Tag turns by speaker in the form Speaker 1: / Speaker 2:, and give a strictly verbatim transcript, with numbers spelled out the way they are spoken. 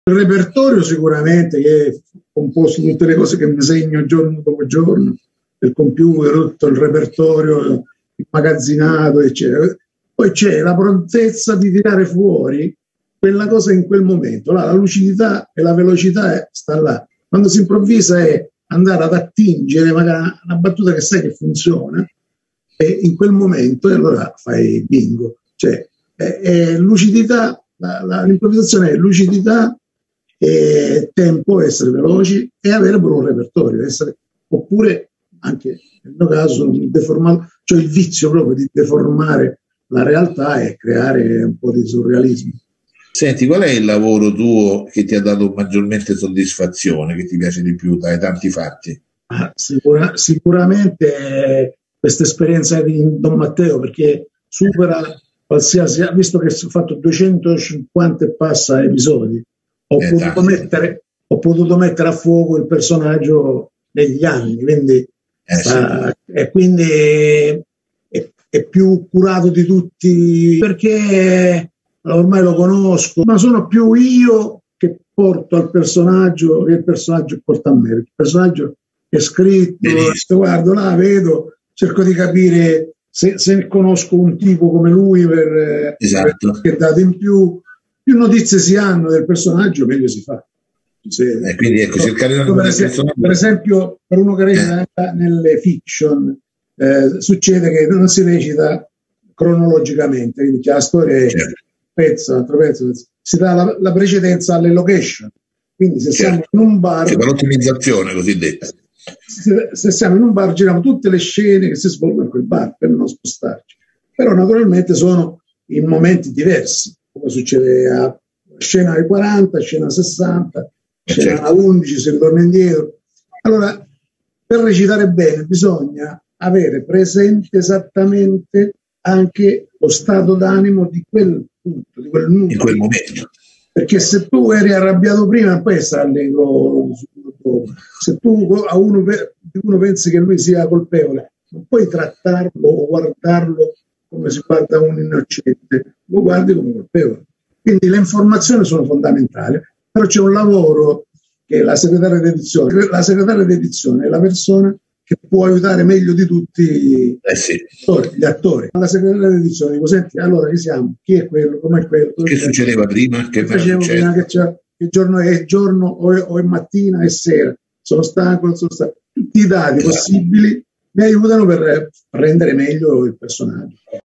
Speaker 1: Il repertorio sicuramente, che è composto tutte le cose che mi segno giorno dopo giorno, il computer, tutto il repertorio immagazzinato, eccetera. Poi c'è la prontezza di tirare fuori quella cosa in quel momento. Là, la lucidità e la velocità è, sta là. Quando si improvvisa è andare ad attingere magari una battuta che sai che funziona, e in quel momento e allora fai bingo. Cioè, è, è lucidità, la, la, l'improvvisazione è lucidità, e tempo, essere veloci e avere pure un repertorio, essere, oppure anche nel mio caso deformato, cioè il vizio proprio di deformare la realtà e creare un po' di surrealismo.
Speaker 2: Senti, qual è il lavoro tuo che ti ha dato maggiormente soddisfazione, che ti piace di più dai tanti fatti?
Speaker 1: Ah, sicura, sicuramente questa esperienza di Don Matteo, perché supera qualsiasi, visto che ho fatto duecentocinquanta e passa episodi, ho, eh, potuto mettere, ho potuto mettere a fuoco il personaggio negli anni, quindi,
Speaker 2: eh,
Speaker 1: sta, sì. E quindi è, è più curato di tutti, perché ormai lo conosco, ma sono più io che porto al personaggio che il personaggio porta a me. Il personaggio è scritto, guardo là, vedo, cerco di capire se, se conosco un tipo come lui per,
Speaker 2: esatto.
Speaker 1: per che date in più. Più notizie si hanno del personaggio, meglio si fa. Se,
Speaker 2: eh, quindi ecco, cercare
Speaker 1: per, per, esempio, per esempio, per uno che recita eh. nelle fiction, eh, succede che non si recita cronologicamente, quindi la storia è certo. pezzo, altro pezzo, pezzo, si dà la, la precedenza alle location. Quindi se certo. siamo in un bar,
Speaker 2: c'è l'ottimizzazione cosiddetta.
Speaker 1: Se, se siamo in un bar giriamo tutte le scene che si svolgono in quel bar per non spostarci. Però naturalmente sono in momenti diversi, come succede a scena ai quaranta, scena sessanta, scena certo. a undici, si ritorna indietro. Allora, per recitare bene bisogna avere presente esattamente anche lo stato d'animo di quel punto, di quel numero.
Speaker 2: In quel momento.
Speaker 1: Perché se tu eri arrabbiato prima, poi sta allegro. Se tu a uno, uno pensi che lui sia colpevole, non puoi trattarlo o guardarlo come si guarda un innocente, lo guardi come colpevole. Quindi le informazioni sono fondamentali, però c'è un lavoro che è la segretaria d'edizione. La segretaria d'edizione è la persona che può aiutare meglio di tutti
Speaker 2: eh sì.
Speaker 1: gli attori. La segretaria d'edizione dico, senti, allora chi siamo? Chi è quello? Com'è quello?
Speaker 2: Che succedeva prima? Che
Speaker 1: facevo prima? Che, c'è, che giorno è giorno o è, o è mattina e sera? Sono stanco, non sono stanco. Tutti i dati esatto. possibili mi aiutano per rendere meglio il personaggio.